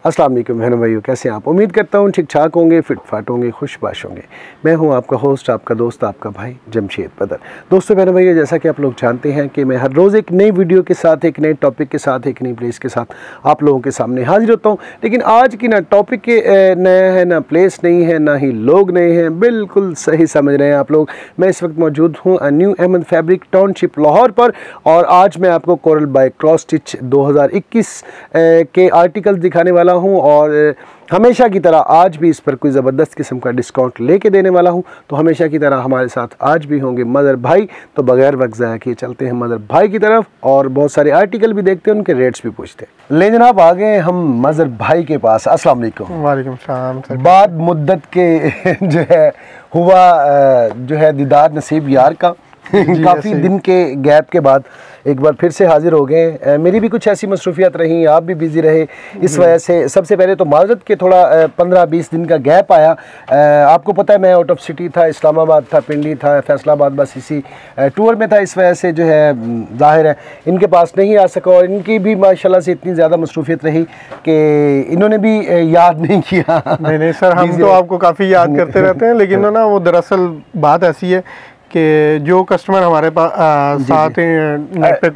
अस्सलाम वालेकुम बहनों भाइयों, कैसे हैं आप? उम्मीद करता हूँ ठीक ठाक होंगे, फिट फाट होंगे, खुशबाश होंगे। मैं हूँ आपका होस्ट, आपका दोस्त, आपका भाई जमशेद बदर। दोस्तों बहनों भाइयों, जैसा कि आप लोग जानते हैं कि मैं हर रोज़ एक नई वीडियो के साथ, एक नए टॉपिक के साथ, एक नई प्लेस के साथ आप लोगों के सामने हाजिर होता हूँ। लेकिन आज की ना टॉपिक के नया है, ना प्लेस नहीं है, ना ही लोग नए हैं। बिल्कुल सही समझ रहे हैं आप लोग। मैं इस वक्त मौजूद हूँ new Ahmad fabric township Lahore पर, और आज मैं आपको कोरल बाय क्रॉस स्टिच 2021 के आर्टिकल दिखाने वाला हूं, और हमेशा की तरह आज भी इस पर कोई ज़बरदस्त किस्म का डिस्काउंट लेके देने वाला हूं। तो हमेशा की तरह हमारे साथ आज भी होंगे मदर भाई। तो बगैर वक्त ज़ाया किए चलते हैं मदर भाई की तरफ, और बहुत सारे आर्टिकल भी देखते हैं, उनके रेट्स भी पूछते हैं। ले जनाब, आ गए हम मदर भाई के पास। अस्सलाम वालेकुम। वालेकुम सलाम। बाद मुद्दत के जो है हुआ जो है दीदार नसीब यार का। काफ़ी दिन के गैप के बाद एक बार फिर से हाजिर हो गए। मेरी भी कुछ ऐसी मसरूफियात रहीं, आप भी बिज़ी रहे, इस वजह से सबसे पहले तो माजरत के थोड़ा 15-20 दिन का गैप आया। आपको पता है मैं आउट ऑफ सिटी था, इस्लामाबाद था, पिंडी था, फैसलाबाद, बस इसी टूर में था। इस वजह से जो है ज़ाहिर है इनके पास नहीं आ सका, और इनकी भी माशाल्लाह से इतनी ज़्यादा मसरूफियत रही कि इन्होंने भी याद नहीं किया। नहीं सर, हम तो आपको काफ़ी याद करते रहते हैं, लेकिन ना वो दरअसल बात ऐसी है कि जो कस्टमर हमारे पास साथ नेट पे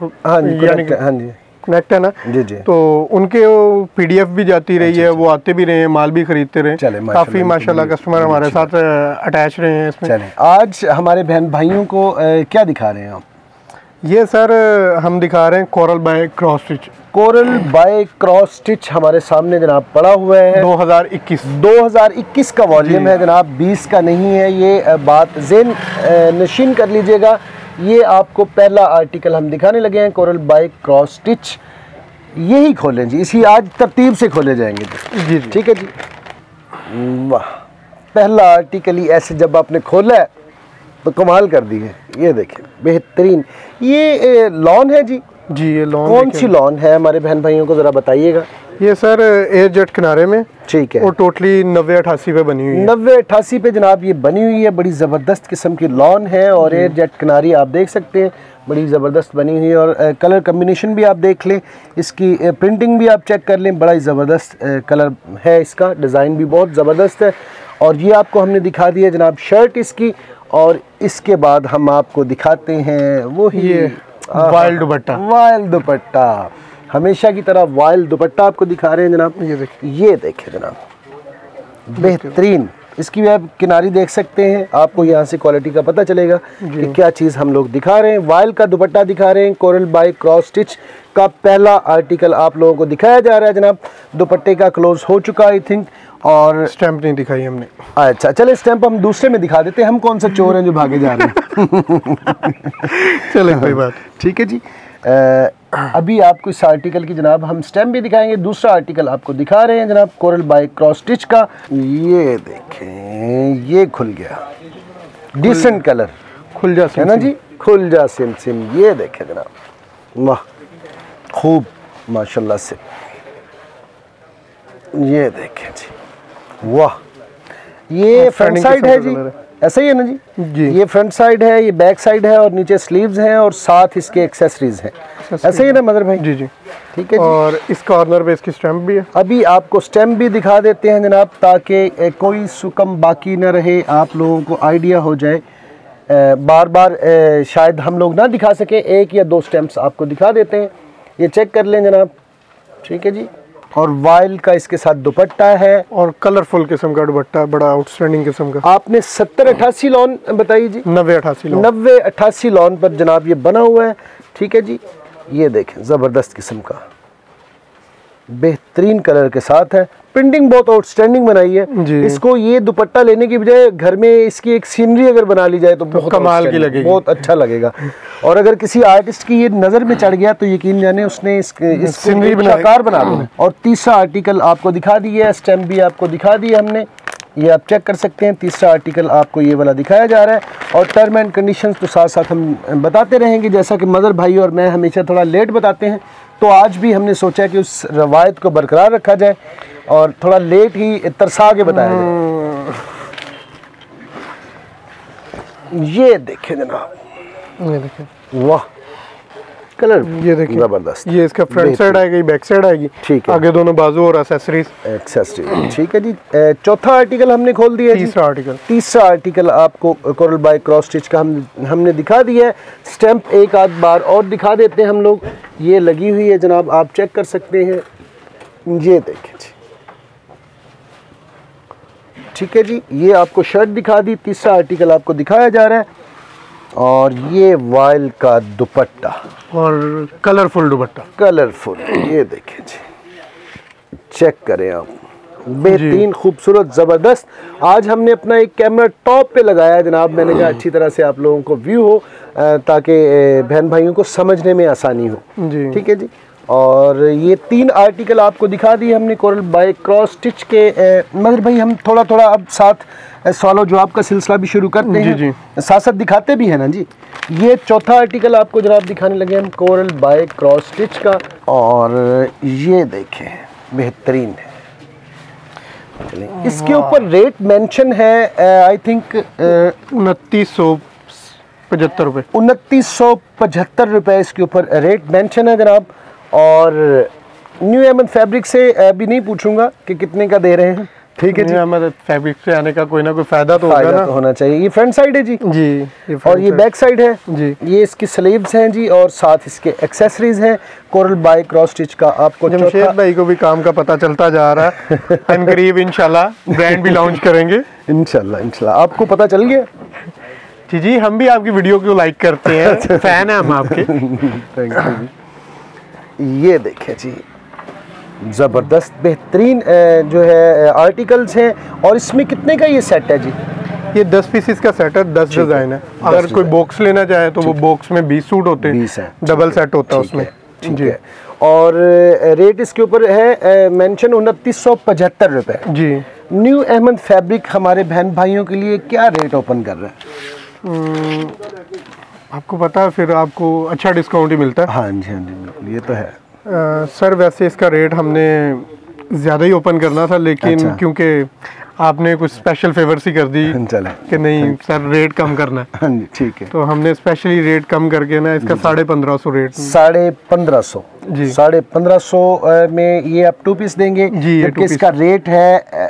कनेक्ट है ना जी, तो उनके PDF भी जाती रही है, वो आते भी रहे हैं, माल भी खरीदते रहे। काफ़ी माशाल्लाह कस्टमर हमारे साथ अटैच रहे हैं इसमें। चलें, आज हमारे बहन भाइयों को क्या दिखा रहे हैं आप? ये सर हम दिखा रहे हैं coral by cross stitch. Coral by cross stitch हमारे सामने जनाब पड़ा हुआ है। 2021 का वॉल्यूम है जनाब, 20 का नहीं है। ये बात ज़ेन नशीन कर लीजिएगा। ये आपको पहला आर्टिकल हम दिखाने लगे हैं, कोरल बाय क्रॉस स्टिच। यही खोलें जी, इसी आज तरतीब से खोले जाएंगे जी। ठीक है जी, वाह। पहला आर्टिकल ही ऐसे जब आपने खोला है तो कमाल कर दी है। ये देखें, बेहतरीन। ये लॉन है जी। ये लॉन कौन सी लॉन है हमारे बहन भाइयों को ज़रा बताइएगा। ये सर एयर जेट किनारे में, ठीक है, और टोटली 90-88 पे बनी हुई है। 90-88 पे जनाब ये बनी हुई है। बड़ी ज़बरदस्त किस्म की लॉन है, और एयर जेट किनारी आप देख सकते हैं, बड़ी ज़बरदस्त बनी हुई है। और कलर कम्बिनेशन भी आप देख लें, इसकी प्रिंटिंग भी आप चेक कर लें, बड़ा ही ज़बरदस्त कलर है इसका, डिज़ाइन भी बहुत ज़बरदस्त है। और ये आपको हमने दिखा दिया जनाब शर्ट इसकी, और इसके बाद हम आपको दिखाते हैं वो ही वाइल्ड दुपट्टा। वाइल्ड दुपट्टा, हमेशा की तरह वाइल्ड दुपट्टा आपको दिखा रहे हैं जनाब। ये देखें जनाब, बेहतरीन। इसकी भी आप किनारी देख सकते हैं, आपको यहाँ से क्वालिटी का पता चलेगा कि क्या चीज़ हम लोग दिखा रहे हैं। वाइल्ड का दुपट्टा दिखा रहे हैं। कोरल बाय क्रॉस स्टिच का पहला आर्टिकल आप लोगों को दिखाया जा रहा है जनाब। दुपट्टे का क्लोज हो चुका आई थिंक, और स्टैंप नहीं दिखाई हमने। अच्छा चले, स्टैंप हम दूसरे में दिखा देते हैं। हम कौन सा चोर हैं जो भागे जा रहे हैं। चले कोई बात, ठीक है जी। अभी आपको इस आर्टिकल की जनाब हम स्टैम्प भी दिखाएंगे। दूसरा आर्टिकल आपको दिखा रहे हैं जनाब कोरल बाय क्रॉस स्टिच का। ये देखें, ये खुल गया, डिसेंट कलर, खुल जा है ना जी, खुल जा सिम सिम। ये देखें जनाब, वाह खूब माशाल्लाह से। ये देखें जी, वाह। ये फ्रंट साइड है जी, ऐसा ही है ना जी। ये फ्रंट साइड है, ये बैक साइड है, और नीचे स्लीव्स हैं, और साथ इसके एक्सेसरीज हैं। ऐसे ही है ना मदर भाई? जी। ठीक है जी। और इस कॉर्नर पे इसकी स्टैंप भी है। अभी आपको स्टैंप भी दिखा देते हैं जनाब, ताकि कोई सुकम बाकी न रहे, आप लोगों को आइडिया हो जाए। बार बार शायद हम लोग ना दिखा सके, एक या दो स्टैंप्स आपको दिखा देते हैं। ये चेक कर लें जनाब, ठीक है जी। और वाइल्ड का इसके साथ दुपट्टा है, और कलरफुल किस्म का दुपट्टा, बड़ा आउटस्टैंडिंग किस्म का। आपने 70-88 लॉन बताई जी? 90-88 लॉन पर जनाब ये बना हुआ है। ठीक है जी। ये देखें, ज़बरदस्त किस्म का, बेहतरीन कलर के साथ है। प्रिंटिंग बहुत आउटस्टैंडिंग बनाई है जी। इसको ये दुपट्टा लेने की बजाय घर में इसकी एक सीनरी अगर बना ली जाए तो बहुत कमाल की लगेगी, बहुत अच्छा लगेगा। और अगर किसी आर्टिस्ट की ये नज़र में चढ़ गया तो यकीन जाने उसने इसको सीनरी बनाकार बना देना। और तीसरा आर्टिकल आपको दिखा दिया है, स्टैम्प भी आपको दिखा दिया हमने, ये आप चेक कर सकते हैं। तीसरा आर्टिकल आपको ये वाला दिखाया जा रहा है, और टर्म एंड कंडीशंस तो साथ साथ हम बताते रहेंगे, जैसा कि मदर भाई और मैं हमेशा थोड़ा लेट बताते हैं। तो आज भी हमने सोचा कि उस रवायत को बरकरार रखा जाए और थोड़ा लेट ही तरसा के बताया जाए। ये देखें जनाब, ये देखें, वाह कलर ये देखिए जबरदस्त, ये इसका फ्रंट साइड आएगी, बैक साइड आएगी, ठीक है, आगे दोनों बाजू और एक्सेसरीज। ठीक है जी। चौथा आर्टिकल हमने खोल दिया, तीसरा आर्टिकल आपको कोरल बाय क्रॉस स्टिच का हमने दिखा दिया है। स्टैंप एक आध बार और दिखा देते हैं हम लोग, ये लगी हुई है जनाब, आप चेक कर सकते हैं, ये देखें जी, ठीक है जी। ये आपको शर्ट दिखा दी, तीसरा आर्टिकल आपको दिखाया जा रहा है, और ये वाइल का दुपट्टा और कलरफुल दुपट्टा, कलरफुल, ये देखें जी, चेक करें आप, बेहतरीन, खूबसूरत, ज़बरदस्त। आज हमने अपना एक कैमरा टॉप पे लगाया जनाब, मैंने कहा अच्छी तरह से आप लोगों को व्यू हो, ताकि बहन भाइयों को समझने में आसानी हो, ठीक है जी। और ये 3 आर्टिकल आपको दिखा दिए हमने कोरल बाय क्रॉस स्टिच के। मगर भाई हम थोड़ा थोड़ा अब साथ सवालों जवाब का सिलसिला भी शुरू करते हैं, साथ साथ दिखाते भी हैं ना जी। ये चौथा आर्टिकल आपको जनाब दिखाने लगे हम कोरल बाय क्रॉस स्टिच का, और ये देखें बेहतरीन है। इसके ऊपर रेट मेंशन है, आई थिंक 2975 रुपये, 2975 रुपये इसके ऊपर रेट मेंशन है जनाब। और न्यू अहमद फैब्रिक से भी नहीं पूछूंगा कि कितने का दे रहे हैं, ठीक है जी। अहमद फैब्रिक से आने का कोई ना कोई फायदा तो होगा ना, तो होना चाहिए। ये फ्रंट साइड है जी, और ये बैक साइड है जी, ये इसकी स्लीव्स हैं जी, और साथ इसके एक्सेसरीज हैं कोरल बाय क्रॉस स्टिच का। आपको जमशेद भाई को भी काम का पता चलता जा रहा है, करीब इंशाल्लाह ब्रांड भी लॉन्च करेंगे, इंशाल्लाह आपको पता चल गया जी। हम भी आपकी वीडियो को लाइक करते हैं, फैन है हम आपके। थैंक यू जी। ये देखें जी, ज़बरदस्त बेहतरीन जो है आर्टिकल्स हैं। और इसमें कितने का ये सेट है जी? ये 10 पीसेस का सेट है, 10 डिज़ाइन है। अगर कोई बॉक्स लेना चाहे तो वो बॉक्स में 20 सूट होते हैं, 20 है, डबल सेट होता है उसमें, ठीक है। और रेट इसके ऊपर है मेंशन 2975 रुपये जी। न्यू अहमद फैब्रिक हमारे बहन भाइयों के लिए क्या रेट ओपन कर रहा है? आपको पता है, फिर आपको अच्छा डिस्काउंट ही मिलता है। हाँ जी, हाँ जी, बिल्कुल, ये तो है। सर वैसे इसका रेट हमने ज़्यादा ही ओपन करना था, लेकिन क्योंकि आपने कुछ स्पेशल फेवर सी कर दी कि नहीं सर रेट कम करना है, हाँ जी, ठीक है, तो हमने स्पेशली रेट कम करके ना इसका 1550 रेट, 1550 जी, 1550 में ये आप 2 पीस देंगे जी। इसका रेट है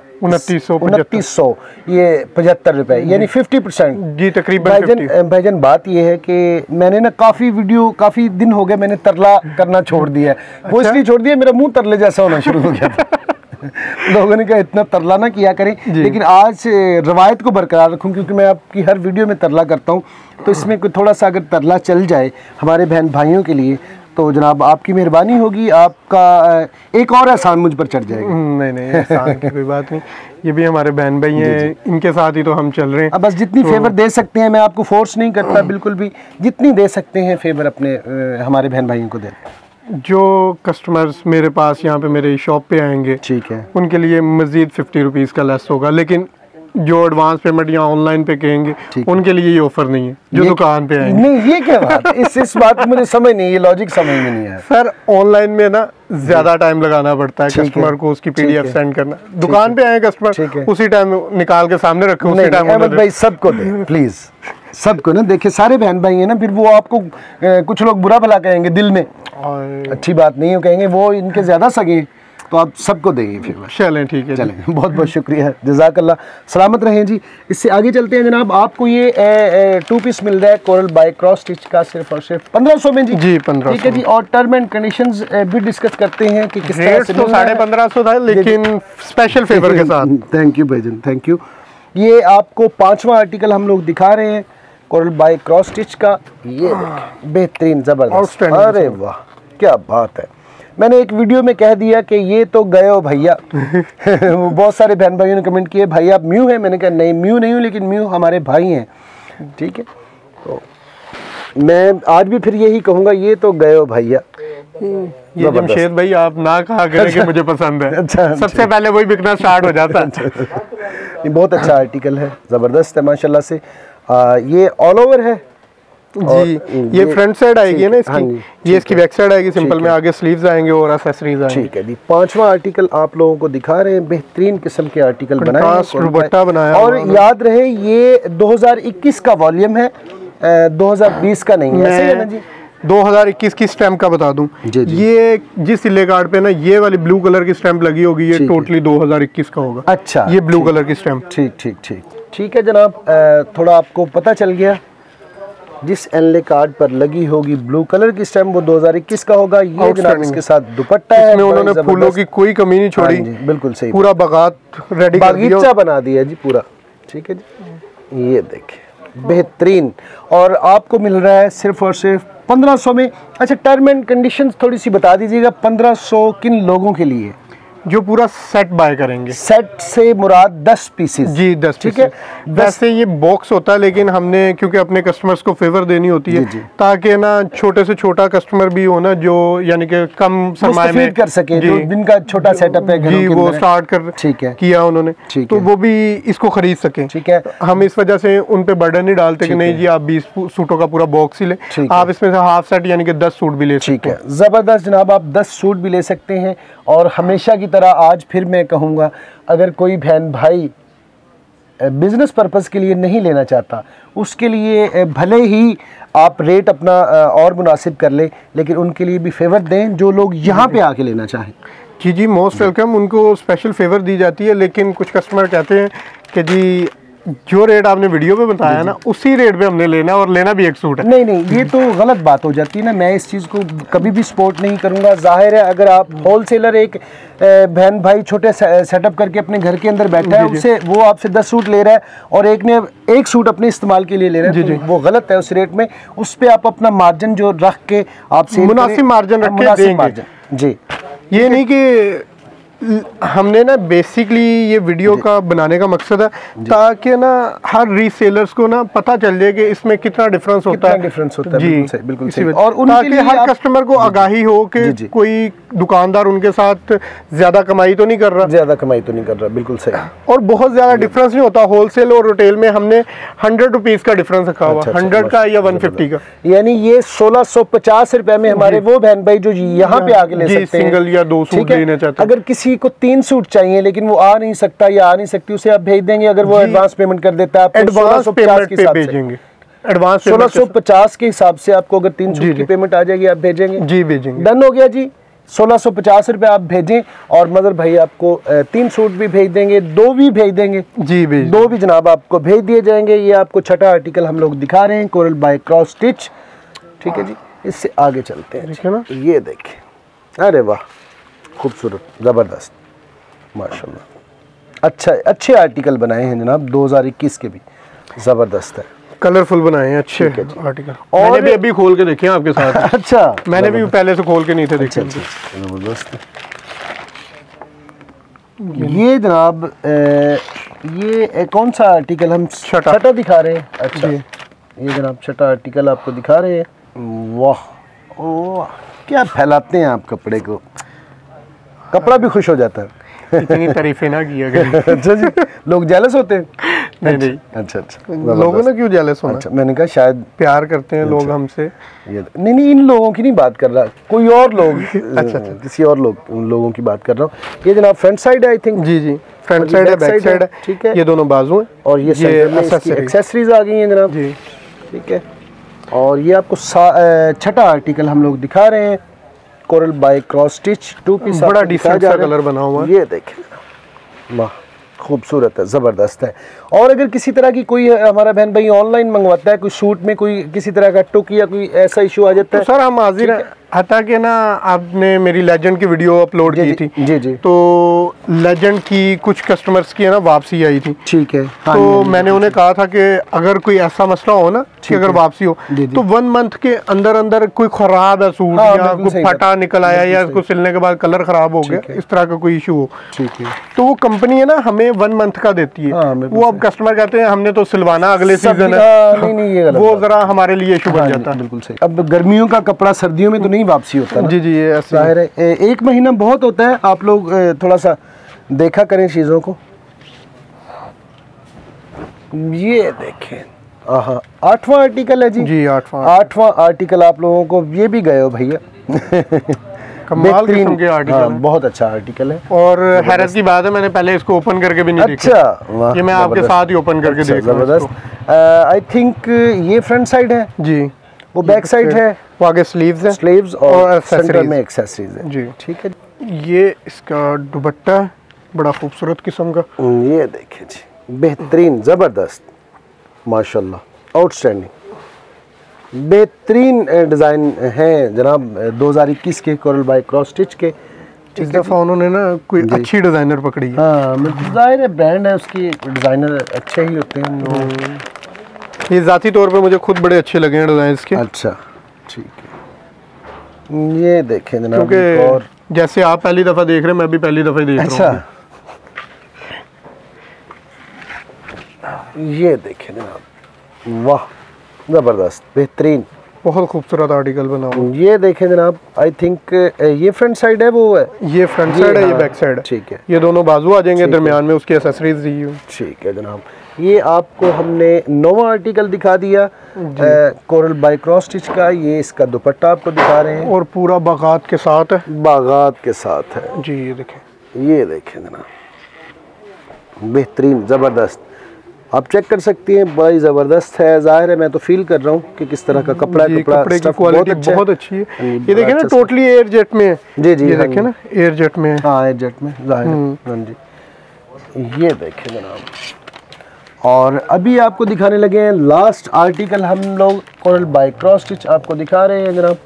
2900, ये 75 रुपए, यानी 50% जी तकरीबन। भाईजान बात ये है कि मैंने ना काफ़ी दिन हो गए मैंने तरला करना छोड़ दिया है। वो इसलिए छोड़ दिया, मेरा मुंह तरले जैसा होना शुरू हो गया था। लोगों ने कहा इतना तरला ना किया करें, लेकिन आज रवायत को बरकरार रखूं, क्योंकि मैं आपकी हर वीडियो में तरला करता हूं, तो इसमें कोई थोड़ा सा अगर तरला चल जाए हमारे बहन भाइयों के लिए तो जनाब आपकी मेहरबानी होगी, आपका एक और एहसान मुझ पर चढ़ जाएगा। नहीं एहसान की कोई बात नहीं, ये भी हमारे बहन भाई हैं, इनके साथ ही तो हम चल रहे हैं। अब बस जितनी फेवर दे सकते हैं, मैं आपको फोर्स नहीं करता बिल्कुल भी, जितनी दे सकते हैं फेवर अपने हमारे बहन भाइयों को दें। जो कस्टमर्स मेरे पास यहाँ पे मेरे शॉप पे आएंगे, ठीक है, उनके लिए मज़ीद 50 रुपीज़ का लेस होगा, लेकिन जो एडवांस पेमेंट या ऑनलाइन पे कहेंगे उनके लिए ये ऑफर नहीं है, जो दुकान पे आएंगे। नहीं, ये क्या बात है? इस बात मुझे समझ नहीं, ये लॉजिक समझ में नहीं है सर। ऑनलाइन में ना ज्यादा टाइम लगाना पड़ता है कस्टमर को, उसकी पीडीएफ सेंड करना। दुकान पे आए कस्टमर, उसी टाइम निकाल के सामने रखे, उसी टाइम। अहमद भाई सबको दे प्लीज, सबको ना, देखिए सारे बहन भाई हैं ना, फिर वो आपको कुछ लोग बुरा भला कहेंगे दिल में, अच्छी बात नहीं है कहेंगे, वो इनके ज्यादा सगे, तो आप सबको देंगे फिर। चलें ठीक है, चलें, बहुत बहुत शुक्रिया, जज़ाकल्लाह, सलामत रहें जी। इससे आगे चलते हैं जनाब, आपको ये 2 पीस मिल रहा है कोरल बाय क्रॉस स्टिच का सिर्फ और सिर्फ 1500 में जी 1500, ठीक है जी। और टर्म एंड कंडीशंस भी डिस्कस करते हैं कि किस तरह से। तो 1550 था, लेकिन स्पेशल फेवर के साथ। थैंक यू भाईजान, थैंक यू। ये आपको 5वां आर्टिकल हम लोग दिखा रहे हैं कोरल बाय क्रॉस स्टिच का, ये बेहतरीन, जबरदस्त, अरे वाह क्या बात है। मैंने एक वीडियो में कह दिया कि ये तो गए हो भैया। बहुत सारे बहन भाइयों ने कमेंट किए भाई आप म्यू हैं, मैंने कहा नहीं म्यू नहीं हूँ, लेकिन म्यू हमारे भाई हैं, ठीक है। तो मैं आज भी फिर यही कहूँगा, ये तो गए हो भैया। ये जमशेद भाई आप ना कहा करें कि मुझे पसंद है। अच्छा, सबसे पहले वही बिकना स्टार्ट हो जाता है। ये बहुत अच्छा आर्टिकल है, ज़बरदस्त है माशाल्लाह से। ये ऑल ओवर है जी, ये फ्रंट साइड आएगी ना इसकी, ये इसकी बैक साइड आएगी सिंपल में, आगे स्लीव्स आएंगे और एक्सेसरीज आएंगे, ठीक है जी। 5वां आर्टिकल आप लोगों को दिखा रहे हैं, बेहतरीन किस्म के आर्टिकल बनाए, और याद रहे ये 2021 का वॉल्यूम है, 2020 का नहीं है, सही है ना जी? 2021 की स्टैम्प का बता दूं, ये जिस सिले कार्ड पे ना ये वाली ब्लू कलर की स्टैम्प लगी होगी, ये टोटली 2021 का होगा। अच्छा, ये ब्लू कलर की स्टैम्प। ठीक ठीक ठीक ठीक है जनाब, थोड़ा आपको पता चल गया। जिस एनले कार्ड पर लगी होगी ब्लू कलर की स्टैम्प वो 2021 का होगा। ये जनाब इसके साथ दुपट्टा है, इसमें उन्होंने फूलों की कोई कमी नहीं छोड़ी। बिल्कुल सही, पूरा बागात रेडी, बागीचा बना दिया जी पूरा। ठीक है जी, ये देखिए बेहतरीन, और आपको मिल रहा है सिर्फ और सिर्फ 1500 में। अच्छा, टर्म एंड कंडीशंस थोड़ी सी बता दीजिएगा। 1500 किन लोगों के लिए? जो पूरा सेट बाय करेंगे। सेट से मुराद 10 पीसेस जी, 10 ठीक है। वैसे ये बॉक्स होता है, लेकिन हमने क्योंकि अपने कस्टमर्स को फेवर देनी होती है ताकि ना छोटे से छोटा कस्टमर भी हो ना, जो यानी कि कम समय में कर सके, जो जिनका छोटा सेटअप है जी, वो स्टार्ट कर ठीक है किया उन्होंने, तो वो भी इसको खरीद सके। ठीक है, हम इस वजह से उन पे बर्डन नहीं डालते कि नहीं जी आप 20 सूटों का पूरा बॉक्स ही ले। आप इसमें से हाफ सेट यानी कि 10 सूट भी ले सकते हैं। जबरदस्त जनाब, आप 10 सूट भी ले सकते हैं। और हमेशा की तरह आज फिर मैं कहूँगा, अगर कोई बहन भाई बिजनेस पर्पस के लिए नहीं लेना चाहता, उसके लिए भले ही आप रेट अपना और मुनासिब कर ले, लेकिन उनके लिए भी फेवर दें जो लोग यहाँ पे आके लेना चाहें। जी जी, मोस्ट वेलकम, उनको स्पेशल फेवर दी जाती है। लेकिन कुछ कस्टमर कहते हैं कि जी जो रेट आपने वीडियो पे बताया ना, उसी रेट पे हमने लेना, और लेना भी एक सूट है। नहीं नहीं, ये तो गलत बात हो जाती है ना। मैं इस चीज़ को कभी भी सपोर्ट नहीं करूँगा। जाहिर है, अगर आप होलसेलर एक बहन भाई छोटे सेटअप करके अपने घर के अंदर बैठा है, उससे वो आपसे 10 सूट ले रहा है और एक ने एक सूट अपने इस्तेमाल के लिए ले रहा है, तो वो गलत है। उस रेट में उस पर आप अपना मार्जिन जो रख के आप मुनासिब मार्जिन रख के देंगे जी। ये नहीं कि हमने ना बेसिकली ये वीडियो का बनाने का मकसद है ताकि ना हर रीसेलर्स को ना पता चल जाए कि इसमें कितना डिफरेंस होता है जी, बिल्कुल सही। और ताकि हर कस्टमर को आगाही हो कि कोई दुकानदार उनके साथ ज्यादा कमाई तो नहीं कर रहा, बिल्कुल सही। और बहुत ज्यादा डिफरेंस नहीं होता होलसेल और रिटेल में। हमने 100 रुपीज का डिफरेंस रखा हुआ, 100 का या 150 का, यानी ये 1650 रुपए में हमारे वो बहन भाई जो यहाँ पे आके ले सकते हैं, सिंगल या 2 सूट लेना चाहते हैं। अगर किसी को 3 सूट चाहिए लेकिन वो आ नहीं सकता या आ नहीं सकती, उसे आप भेज देंगे। अगर वो एडवांस पेमेंट कर देता है, आप एडवांस पेमेंट पे भेजेंगे। एडवांस 1650 के हिसाब से आपको अगर 3 सूट की पेमेंट आ जाएगी, आप भेजेंगे जी, भेजेंगे। डन हो गया जी। 1650 रुपए आप भेजें और मदर भाई आपको 3 सूट भी भेज देंगे, 2 भी भेज देंगे जी, 2 भी जनाब आपको भेज दिए जाएंगे। ये आपको छठा आर्टिकल हम लोग दिखा रहे हैं, कोरल बाय क्रॉस स्टिच। ठीक है जी, इससे आगे चलते हैं। ठीक है ना, ये देखें, अरे वाह, खूबसूरत, ज़बरदस्त, माशाल्लाह। अच्छा, अच्छे आर्टिकल बनाए हैं जनाब, 2021 के भी ज़बरदस्त है, कलरफुल बनाए हैं, अच्छे आर्टिकल। और मैंने भी अभी खोल के देखे हैं आपके साथ। अच्छा, मैंने भी पहले से खोल के नहीं थे देखे। ज़बरदस्त। ये जनाब ये कौन सा आर्टिकल हम छठा दिखा रहे हैं? अच्छा, ये जनाब छठा आर्टिकल आपको दिखा रहे हैं। वाह वाह, क्या फैलाते हैं आप कपड़े को, कपड़ा भी खुश हो जाता है। इतनी तारीफें ना किया करें। अच्छा जी, लोग जेलस होते हैं? नहीं। अच्छा, लोगों ने क्यों जेलस होना? अच्छा, मैंने कहा शायद प्यार करते हैं लोग हमसे। ये नहीं, इन लोगों की नहीं बात कर रहा, कोई और लोग। अच्छा, किसी और लोगों की बात कर रहा हूँ। ये जनाब फ्रंट साइड है, आई थिंक। जी, फ्रंट साइड है, बैक साइड है। ठीक है, ये दोनों बाजू हैं और ये एक्सेसरीज आ गई हैं जनाब जी। ठीक है, और ये आपको छठा आर्टिकल हम लोग दिखा रहे हैं, coral by cross Stitch 2 piece. बड़ा डिसेंट सा कलर बना हुआ है, ये देखें, वाह, खूबसूरत है, ज़बरदस्त है। और अगर किसी तरह की कोई हमारा बहन भाई ऑनलाइन मंगवाता है, कोई शूट में कोई किसी तरह का टुक या कोई ऐसा इशू आ जाता है, तो सर हम हाजिर हैं। हता कि ना आपने मेरी लेजेंड की वीडियो अपलोड की थी जी, तो लेजेंड की कुछ कस्टमर्स की है ना वापसी आई थी। ठीक है, तो मैंने उन्हें कहा था कि अगर कोई ऐसा मसला हो ना कि अगर वापसी हो तो 1 मंथ के अंदर अंदर कोई खराब है सूट या कोई फटा निकल आया या उसको सिलने के बाद कलर खराब हो गया, इस तरह का कोई इशू हो, ठीक है, तो वो कंपनी है ना हमें 1 मंथ का देती है। वो अब कस्टमर कहते हैं हमने तो सिलवाना अगले सीजन है, नहीं, वो जरा हमारे लिए इशू बन जाता है। बिल्कुल सही। अब गर्मियों का कपड़ा सर्दियों में तो नहीं वापसी होता ना? जी, ये जाहिर है 1 महीना बहुत होता है। आप लोग थोड़ा सा देखा करें चीज़ों को। ये देखें, 8वां आर्टिकल है जी, 8वां आर्टिकल आप लोगों को, ये भी गए हो भैया। कमाल किस्म के आर्टिकल, बहुत अच्छा आर्टिकल है। और हैरत की बात है मैंने पहले इसको ओपन करके भी नहीं देखा। अच्छा, ये मैं आपके साथ ही ओपन करके देख रहा हूं। जबरदस्त। आई थिंक ये फ्रंट साइड है जी, वो बैक साइड है, वो आगे स्लीव्स है, स्लीव्स और सेंटर में एक्सेसरीज है जी। ठीक है। ये इसका दुपट्टा है, बड़ा खूबसूरत किस्म का। ये देखें जी, बेहतरीन, ज़बरदस्त, माशाल्लाह, आउटस्टैंडिंग, बेहतरीन डिज़ाइन है जनाब 2021 के कोरल बाय क्रॉस स्टिच के। इस दफ़ा उन्होंने ना कोई अच्छी डिज़ाइनर पकड़ी है। हाँ, जाहिर है ब्रांड है उसकी, डिज़ाइनर अच्छे ही होते हैं। ये ज़ाती तौर पे मुझे खुद बड़े अच्छे लगे हैं डिज़ाइन के। अच्छा ठीक है, ये देखें जनाब, और जैसे आप पहली दफ़ा देख रहे हैं, मैं भी पहली दफ़ा ही देख रहा हूँ। ये देखें जनाब, वाह ज़बरदस्त, बेहतरीन, बहुत खूबसूरत आर्टिकल बना हुआ। ये देखें जनाब, आई थिंक ये फ्रंट साइड है, वो है ये फ्रंट साइड है, ये बैक साइड है। ठीक है, ये दोनों बाजू आ जाएंगे, दरमियान में उसकी एक्सेसरीज दी हुई। ठीक है जनाब। ये आपको हमने नोवा आर्टिकल दिखा दिया कोरल बाय क्रॉस स्टिच का। ये इसका दुपट्टा आपको दिखा रहे हैं, और पूरा बागात के साथ है, बागात के साथ है जी। ये देखें, ये देखें जनाब, बेहतरीन, ज़बरदस्त, आप चेक कर सकती हैं, बड़ी ज़बरदस्त है। ज़ाहिर है मैं तो फील कर रहा हूँ कि किस तरह का कपड़ा है, कपड़े की क्वालिटी बहुत अच्छी है। ये देखें ना, टोटली एयर जेट में है। जी जी, ये देखें ना, एयर जेट में है। हाँ, एयर जेट में, ज़ाहिर है। हाँ जी, ये देखें जनाब। और अभी आपको दिखाने लगे हैं लास्ट आर्टिकल, हम लोग कोरल बाय क्रॉस स्टिच आपको दिखा रहे हैं जनाब।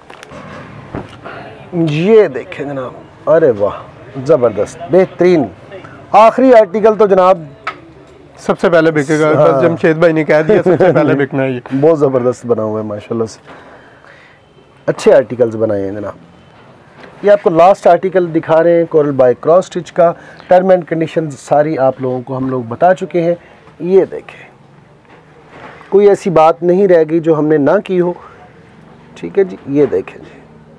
ये देखें जनाब, अरे वाह, ज़बरदस्त, बेहतरीन, आखिरी आर्टिकल तो जनाब सबसे पहले बिकेगा। बस जमशेद भाई ने कह दिया सबसे पहले बिकना है। ये बहुत ज़बरदस्त बना हुआ है माशाल्लाह से, अच्छे आर्टिकल्स बनाए हैं जनाब। ये आपको लास्ट आर्टिकल दिखा रहे हैं कोरल बाय क्रॉस स्टिच का। टर्म एंड कंडीशन सारी आप लोगों को हम लोग बता चुके हैं। ये देखें, कोई ऐसी बात नहीं रह गई जो हमने ना की हो, ठीक है जी। ये देखें जी,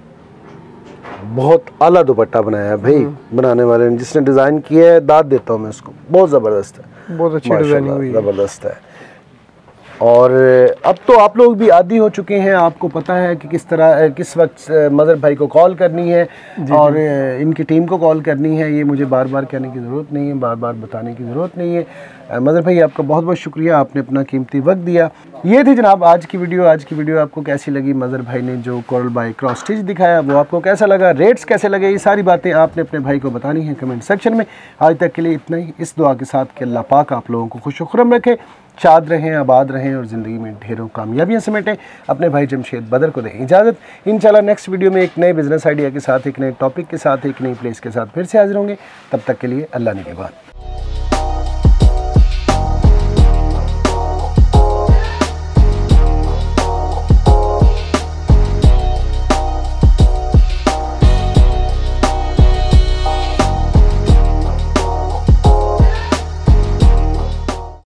बहुत आला दुपट्टा बनाया है भाई बनाने वाले ने, जिसने डिज़ाइन किया है दाद देता हूँ मैं उसको, बहुत ज़बरदस्त है, बहुत अच्छी डिज़ाइनिंग हुई है, ज़बरदस्त है। और अब तो आप लोग भी आदी हो चुके हैं, आपको पता है कि किस तरह किस वक्त मदर भाई को कॉल करनी है और इनकी टीम को कॉल करनी है। ये मुझे बार बार कहने की ज़रूरत नहीं है, बार बार बताने की ज़रूरत नहीं है। मदर भाई आपका बहुत बहुत शुक्रिया, आपने अपना कीमती वक्त दिया। ये थी जनाब आज की वीडियो। आज की वीडियो आपको कैसी लगी? मदर भाई ने जो कोरल बाय क्रॉस स्टिच दिखाया वो आपको कैसा लगा, रेट्स कैसे लगे, ये सारी बातें आपने अपने भाई को बतानी है कमेंट सेक्शन में। आज तक के लिए इतना ही, इस दुआ के साथ कि अल्लाह पाक आप लोगों को खुश खुरम रखे, शाद रहें, आबाद रहें और ज़िंदगी में ढेरों कामयाबियाँ समेटें। अपने भाई जमशेद बदर को दें इजाज़त। इंशाल्लाह नेक्स्ट वीडियो में एक नए बिज़नेस आइडिया के साथ, एक नए टॉपिक के साथ, एक नई प्लेस के साथ फिर से हाजिर होंगे। तब तक के लिए अल्लाह ने के बाद।